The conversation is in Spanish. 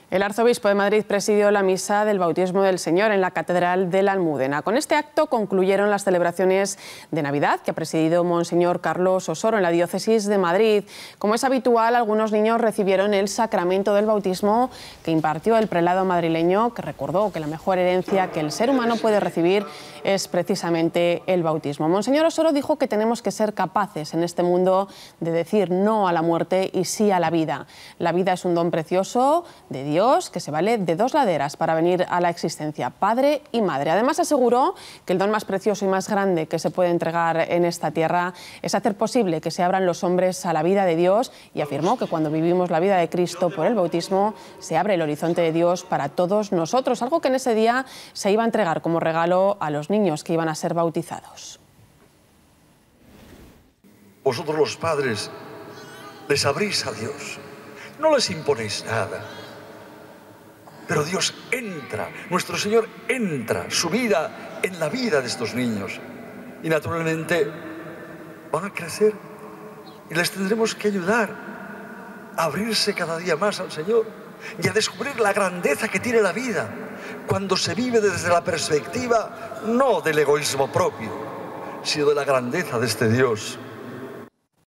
El arzobispo de Madrid presidió la misa del bautismo del Señor en la Catedral de la Almudena. Con este acto concluyeron las celebraciones de Navidad que ha presidido Monseñor Carlos Osoro en la diócesis de Madrid. Como es habitual, algunos niños recibieron el sacramento del bautismo que impartió el prelado madrileño, que recordó que la mejor herencia que el ser humano puede recibir es precisamente el bautismo. Monseñor Osoro dijo que tenemos que ser capaces en este mundo de decir no a la muerte y sí a la vida. La vida es un don precioso de Dios que se vale de dos laderas para venir a la existencia, padre y madre. Además aseguró que el don más precioso y más grande que se puede entregar en esta tierra es hacer posible que se abran los hombres a la vida de Dios, y afirmó que cuando vivimos la vida de Cristo por el bautismo se abre el horizonte de Dios para todos nosotros, algo que en ese día se iba a entregar como regalo a los niños que iban a ser bautizados. Vosotros los padres les abrís a Dios, no les imponéis nada. Pero Dios entra, nuestro Señor entra, su vida en la vida de estos niños. Y naturalmente van a crecer y les tendremos que ayudar a abrirse cada día más al Señor y a descubrir la grandeza que tiene la vida cuando se vive desde la perspectiva no del egoísmo propio, sino de la grandeza de este Dios